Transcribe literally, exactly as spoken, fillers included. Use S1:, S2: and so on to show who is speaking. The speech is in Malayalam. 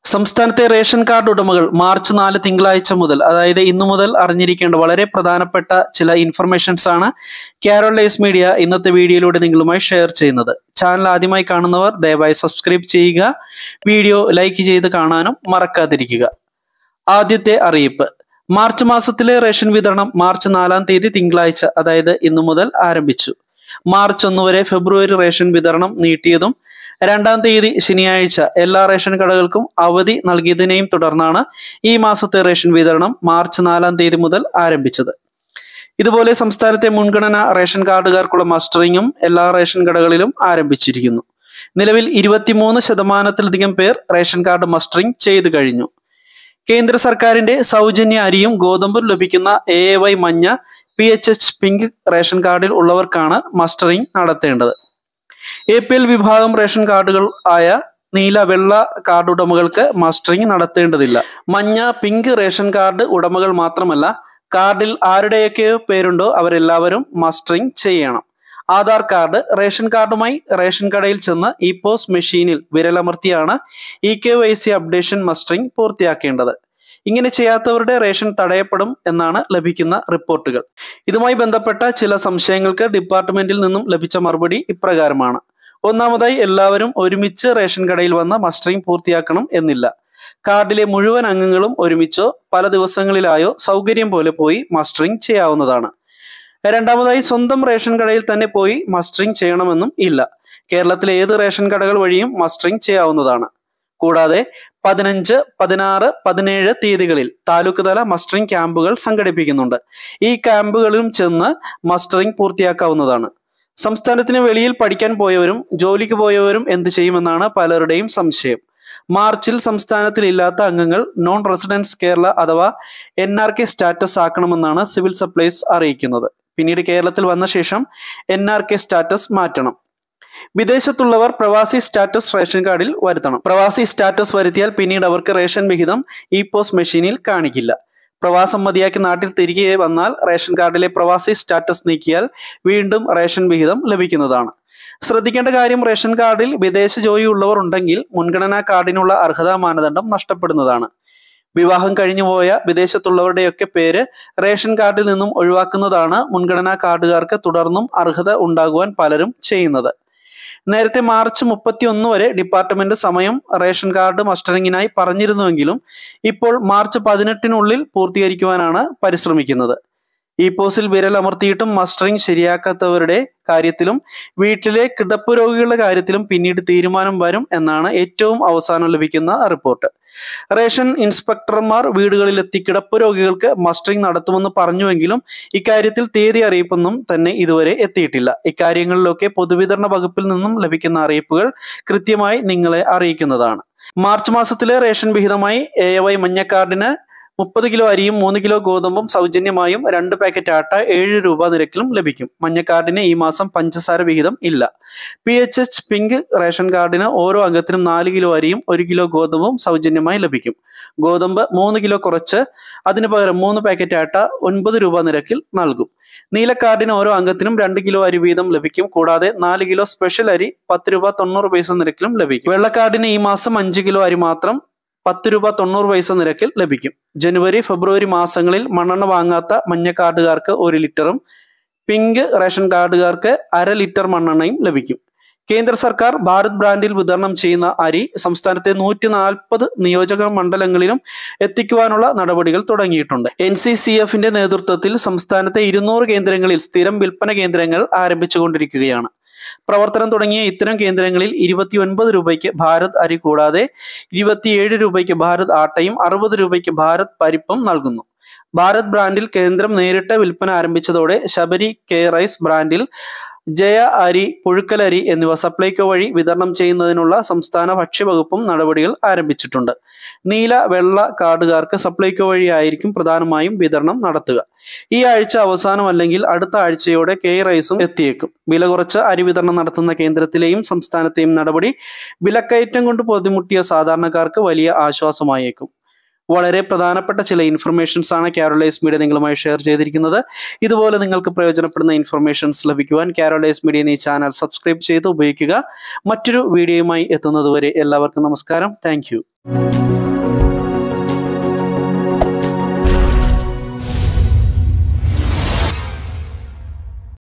S1: സംസ്ഥാനത്തെ റേഷൻ കാർഡ് ഉടമകൾ മാർച്ച് നാല് തിങ്കളാഴ്ച മുതൽ അതായത് ഇന്നു മുതൽ അറിഞ്ഞിരിക്കേണ്ട വളരെ പ്രധാനപ്പെട്ട ചില ഇൻഫർമേഷൻസ് ആണ് കാരോൾ ലൈസ് മീഡിയ ഇന്നത്തെ വീഡിയോയിലൂടെ നിങ്ങളുമായി ഷെയർ ചെയ്യുന്നത്. ചാനൽ ആദ്യമായി കാണുന്നവർ ദയവായി സബ്സ്ക്രൈബ് ചെയ്യുക, വീഡിയോ ലൈക്ക് ചെയ്ത് കാണാനും മറക്കാതിരിക്കുക. ആദ്യത്തെ അറിയിപ്പ്, മാർച്ച് മാസത്തിലെ റേഷൻ വിതരണം മാർച്ച് നാലാം തീയതി തിങ്കളാഴ്ച അതായത് ഇന്നു മുതൽ ആരംഭിച്ചു. മാർച്ച് ഒന്ന് വരെ ഫെബ്രുവരി റേഷൻ വിതരണം നീട്ടിയതും രണ്ടാം തീയതി ശനിയാഴ്ച എല്ലാ റേഷൻ കടകൾക്കും അവധി നൽകിയതിനെയും തുടർന്നാണ് ഈ മാസത്തെ റേഷൻ വിതരണം മാർച്ച് നാലാം തീയതി മുതൽ ആരംഭിച്ചത്. ഇതുപോലെ സംസ്ഥാനത്തെ മുൻഗണനാ റേഷൻ കാർഡുകാർക്കുള്ള മസ്റ്ററിങ്ങും എല്ലാ റേഷൻ കടകളിലും ആരംഭിച്ചിരിക്കുന്നു. നിലവിൽ ഇരുപത്തിമൂന്ന് ശതമാനത്തിലധികം പേർ റേഷൻ കാർഡ് മസ്റ്ററിംഗ് ചെയ്തു കഴിഞ്ഞു. കേന്ദ്ര സർക്കാരിന്റെ സൗജന്യ അരിയും ഗോതമ്പും ലഭിക്കുന്ന എ എ വൈ മഞ്ഞ, P H H pink ration കാർഡിൽ ഉള്ളവർക്കാണ് മസ്റ്ററിംഗ് നടത്തേണ്ടത്. എ പി എൽ വിഭാഗം റേഷൻ കാർഡുകൾ ആയ നീല, വെള്ള കാർഡ് ഉടമകൾക്ക് മസ്റ്ററിംഗ് നടത്തേണ്ടതില്ല. മഞ്ഞ, പിങ്ക് റേഷൻ കാർഡ് ഉടമകൾ മാത്രമല്ല, കാർഡിൽ ആരുടെയൊക്കെ പേരുണ്ടോ അവരെല്ലാവരും മസ്റ്ററിംഗ് ചെയ്യണം. ആധാർ കാർഡ്, റേഷൻ കാർഡുമായി റേഷൻ കടയിൽ ചെന്ന് ഇ പോസ് മെഷീനിൽ വിരലമർത്തിയാണ് E K Y C updation mustering പൂർത്തിയാക്കേണ്ടത്. ഇങ്ങനെ ചെയ്യാത്തവരുടെ റേഷൻ തടയപ്പെടും എന്നാണ് ലഭിക്കുന്ന റിപ്പോർട്ടുകൾ. ഇതുമായി ബന്ധപ്പെട്ട ചില സംശയങ്ങൾക്ക് ഡിപ്പാർട്ട്മെന്റിൽ നിന്നും ലഭിച്ച മറുപടി ഇപ്രകാരമാണ്. ഒന്നാമതായി, എല്ലാവരും ഒരുമിച്ച് റേഷൻ കടയിൽ വന്ന് മസ്റ്ററിംഗ് പൂർത്തിയാക്കണം എന്നില്ല. കാർഡിലെ മുഴുവൻ അംഗങ്ങളും ഒരുമിച്ചോ പല ദിവസങ്ങളിലായോ സൗകര്യം പോലെ പോയി മസ്റ്ററിംഗ് ചെയ്യാവുന്നതാണ്. രണ്ടാമതായി, സ്വന്തം റേഷൻ കടയിൽ തന്നെ പോയി മസ്റ്ററിംഗ് ചെയ്യണമെന്നും ഇല്ല. കേരളത്തിലെ ഏത് റേഷൻ കടകൾ വഴിയും മസ്റ്ററിംഗ് ചെയ്യാവുന്നതാണ്. കൂടാതെ പതിനഞ്ച്, പതിനാറ്, പതിനേഴ് തീയതികളിൽ താലൂക്ക് തല മസ്റ്ററിംഗ് ക്യാമ്പുകൾ സംഘടിപ്പിക്കുന്നുണ്ട്. ഈ ക്യാമ്പുകളിലും ചെന്ന് മസ്റ്ററിംഗ് പൂർത്തിയാക്കാവുന്നതാണ്. സംസ്ഥാനത്തിന് വെളിയിൽ പഠിക്കാൻ പോയവരും ജോലിക്ക് പോയവരും എന്ത് ചെയ്യുമെന്നാണ് പലരുടെയും സംശയം. മാർച്ചിൽ സംസ്ഥാനത്തിൽ ഇല്ലാത്ത അംഗങ്ങൾ നോൺ റെസിഡൻസ് കേരള അഥവാ എൻ ആർ കെ സ്റ്റാറ്റസ് ആക്കണമെന്നാണ് സിവിൽ സപ്ലൈസ് അറിയിക്കുന്നത്. പിന്നീട് കേരളത്തിൽ വന്ന ശേഷം എൻ ആർ കെ സ്റ്റാറ്റസ് മാറ്റണം. വിദേശത്തുള്ളവർ പ്രവാസി സ്റ്റാറ്റസ് റേഷൻ കാർഡിൽ വരുത്തണം. പ്രവാസി സ്റ്റാറ്റസ് വരുത്തിയാൽ പിന്നീട് അവർക്ക് റേഷൻ വിഹിതം ഇ പോസ് മെഷീനിൽ കാണിക്കില്ല. പ്രവാസം മതിയാക്കി നാട്ടിൽ തിരികെ വന്നാൽ റേഷൻ കാർഡിലെ പ്രവാസി സ്റ്റാറ്റസ് നീക്കിയാൽ വീണ്ടും റേഷൻ വിഹിതം ലഭിക്കുന്നതാണ്. ശ്രദ്ധിക്കേണ്ട കാര്യം, റേഷൻ കാർഡിൽ വിദേശ ജോലിയുള്ളവർ ഉണ്ടെങ്കിൽ മുൻഗണനാ കാർഡിനുള്ള അർഹതാ മാനദണ്ഡം നഷ്ടപ്പെടുന്നതാണ്. വിവാഹം കഴിഞ്ഞുപോയ വിദേശത്തുള്ളവരുടെയൊക്കെ പേര് റേഷൻ കാർഡിൽ നിന്നും ഒഴിവാക്കുന്നതാണ് മുൻഗണനാ കാർഡുകാർക്ക് തുടർന്നും അർഹത ഉണ്ടാകുവാൻ പലരും ചെയ്യുന്നത്. നേരത്തെ മാർച്ച് മുപ്പത്തി ഒന്ന് വരെ ഡിപ്പാർട്ട്മെന്റ് സമയം റേഷൻ കാർഡ് മസ്റ്ററിങ്ങിനായി പറഞ്ഞിരുന്നുവെങ്കിലും ഇപ്പോൾ മാർച്ച് പതിനെട്ടിനുള്ളിൽ പൂർത്തീകരിക്കുവാനാണ് പരിശ്രമിക്കുന്നത്. ഇ പോസിൽ വിരൽ അമർത്തിയിട്ടും മസ്റ്ററിംഗ് ശരിയാക്കാത്തവരുടെ കാര്യത്തിലും വീട്ടിലെ കിടപ്പ് രോഗികളുടെ കാര്യത്തിലും പിന്നീട് തീരുമാനം വരും എന്നാണ് ഏറ്റവും അവസാനം ലഭിക്കുന്ന റിപ്പോർട്ട്. റേഷൻ ഇൻസ്പെക്ടർമാർ വീടുകളിലെത്തി കിടപ്പ് രോഗികൾക്ക് മസ്റ്ററിംഗ് നടത്തുമെന്ന് പറഞ്ഞുവെങ്കിലും ഇക്കാര്യത്തിൽ തീയതി അറിയിപ്പൊന്നും തന്നെ ഇതുവരെ എത്തിയിട്ടില്ല. ഇക്കാര്യങ്ങളിലൊക്കെ പൊതുവിതരണ വകുപ്പിൽ നിന്നും ലഭിക്കുന്ന അറിയിപ്പുകൾ കൃത്യമായി നിങ്ങളെ അറിയിക്കുന്നതാണ്. മാർച്ച് മാസത്തിലെ റേഷൻ വിഹിതമായി എ എ വൈ മഞ്ഞക്കാർഡിന് മുപ്പത് കിലോ അരിയും മൂന്ന് കിലോ ഗോതമ്പും സൗജന്യമായും രണ്ട് പാക്കറ്റ് ആട്ട ഏഴ് രൂപ നിരക്കിലും ലഭിക്കും. മഞ്ഞക്കാർഡിന് ഈ മാസം പഞ്ചസാര വിഹിതം ഇല്ല. P H H pink ration കാർഡിന് ഓരോ അംഗത്തിനും നാല് കിലോ അരിയും ഒരു കിലോ ഗോതമ്പും സൗജന്യമായി ലഭിക്കും. ഗോതമ്പ് മൂന്ന് കിലോ കുറച്ച് അതിന് പകരം മൂന്ന് പാക്കറ്റ് ആട്ട ഒൻപത് രൂപ നിരക്കിൽ നൽകും. നീലക്കാർഡിന് ഓരോ അംഗത്തിനും രണ്ട് കിലോ അരി വീതം ലഭിക്കും. കൂടാതെ നാല് കിലോ സ്പെഷ്യൽ അരി പത്ത് രൂപ തൊണ്ണൂറ് പൈസ നിരക്കിലും ലഭിക്കും. വെള്ളക്കാർഡിന് ഈ മാസം അഞ്ച് കിലോ അരി മാത്രം പത്ത് രൂപ തൊണ്ണൂറ് പൈസ നിരക്കിൽ ലഭിക്കും. ജനുവരി ഫെബ്രുവരി മാസങ്ങളിൽ മണ്ണെണ്ണ വാങ്ങാത്ത മഞ്ഞ കാർഡുകാർക്ക് ഒരു ലിറ്ററും പിങ്ക് റേഷൻ കാർഡുകാർക്ക് അര ലിറ്റർ മണ്ണെണ്ണയും ലഭിക്കും. കേന്ദ്ര സർക്കാർ ഭാരത് ബ്രാൻഡിൽ വിതരണം ചെയ്യുന്ന അരി സംസ്ഥാനത്തെ നൂറ്റി നാൽപ്പത് നിയോജക മണ്ഡലങ്ങളിലും എത്തിക്കുവാനുള്ള നടപടികൾ തുടങ്ങിയിട്ടുണ്ട്. എൻ സി സി എഫിന്റെ നേതൃത്വത്തിൽ സംസ്ഥാനത്തെ ഇരുന്നൂറ് കേന്ദ്രങ്ങളിൽ സ്ഥിരം വിൽപ്പന കേന്ദ്രങ്ങൾ ആരംഭിച്ചുകൊണ്ടിരിക്കുകയാണ്. പ്രവർത്തനം തുടങ്ങിയ ഇത്തരം കേന്ദ്രങ്ങളിൽ ഇരുപത്തി ഒൻപത് രൂപയ്ക്ക് ഭാരത് അരി കൂടാതെ ഇരുപത്തിയേഴ് രൂപയ്ക്ക് ഭാരത് ആട്ടയും അറുപത് രൂപയ്ക്ക് ഭാരത് പരിപ്പും നൽകുന്നു. ഭാരത് ബ്രാൻഡിൽ കേന്ദ്രം നേരിട്ട് വിൽപ്പന ആരംഭിച്ചതോടെ ശബരി കെ റൈസ് ബ്രാൻഡിൽ ജയ അരി, പുഴുക്കലരി എന്നിവ സപ്ലൈകോ വഴി വിതരണം ചെയ്യുന്നതിനുള്ള സംസ്ഥാന ഭക്ഷ്യവകുപ്പും നടപടികൾ ആരംഭിച്ചിട്ടുണ്ട്. നീല, വെള്ള കാർഡുകാർക്ക് സപ്ലൈകോ വഴിയായിരിക്കും പ്രധാനമായും വിതരണം നടത്തുക. ഈ ആഴ്ച അവസാനം അല്ലെങ്കിൽ അടുത്ത ആഴ്ചയോടെ കെ റൈസും എത്തിയേക്കും. വില കുറച്ച് അരി വിതരണം നടത്തുന്ന കേന്ദ്രത്തിലെയും സംസ്ഥാനത്തെയും നടപടി വിലക്കയറ്റം കൊണ്ട് പൊതിമുട്ടിയ സാധാരണക്കാർക്ക് വലിയ ആശ്വാസമായേക്കും. വളരെ പ്രധാനപ്പെട്ട ചില ഇൻഫർമേഷൻസ് ആണ് കാരോൾ ലൈസ് മീഡിയ നിങ്ങളുമായി ഷെയർ ചെയ്തിരിക്കുന്നത്. ഇതുപോലെ നിങ്ങൾക്ക് പ്രയോജനപ്പെടുന്ന ഇൻഫർമേഷൻസ് ലഭിക്കുവാൻ കാരോൾ ലൈസ് മീഡിയ എന്ന ഈ ചാനൽ സബ്സ്ക്രൈബ് ചെയ്ത് ഉപയോഗിക്കുക. മറ്റൊരു വീഡിയോയുമായി എത്തുന്നതുവരെ എല്ലാവർക്കും നമസ്കാരം. താങ്ക്